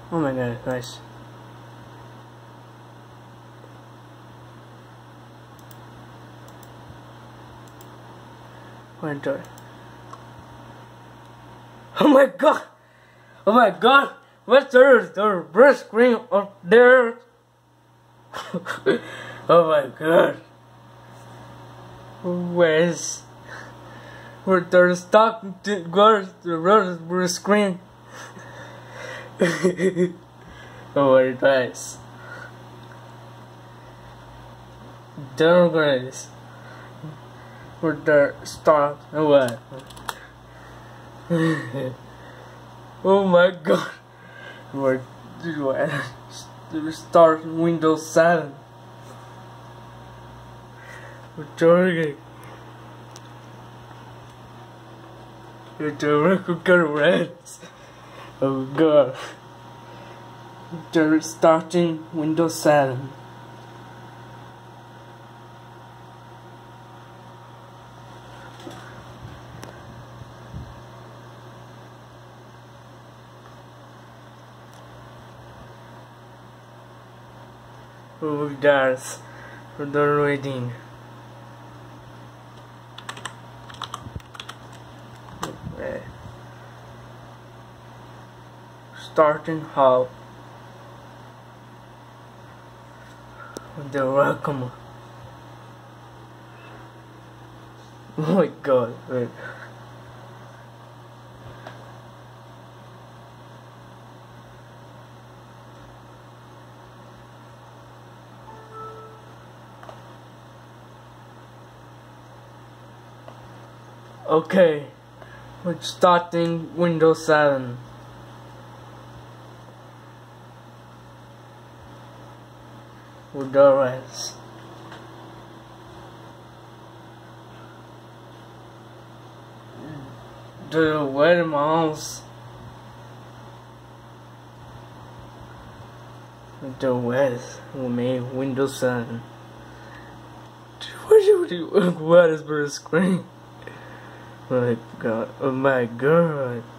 Oh my god, nice. Winter. Oh my god! Oh my god! What's the brush screen up there? Oh my god! Where the stock goes the brush screen? Oh, very nice. There guys. With the start. Oh what? Oh my god. We're start Windows 7. We're doing the record reds. Oh god. They're starting Windows 7. Oh guys, they're waiting. Okay. Starting how they're welcome. Oh my god, wait. Okay, we're starting Windows 7. With the rest. The red mouse. The red will make Windows 7. What is the screen? Oh my god, oh my god.